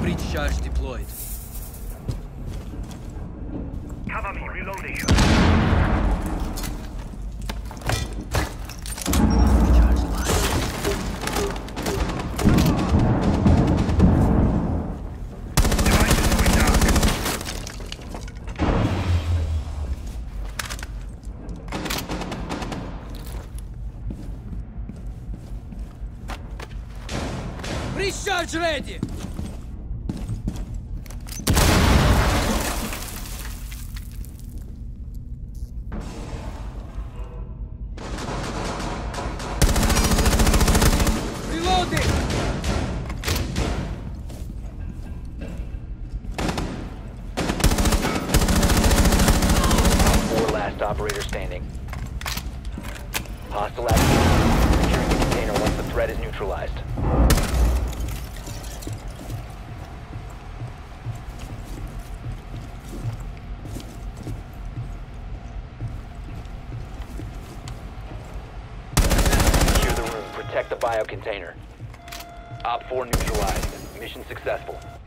breach charge deployed. Cover me, reloading. Recharge line. Device is going dark. Breach charge ready! Reloading! Four last operator standing. Hostile activity. Securing the container once the threat is neutralized. Secure the room. Protect the bio container. Op 4 neutralized. Mission successful.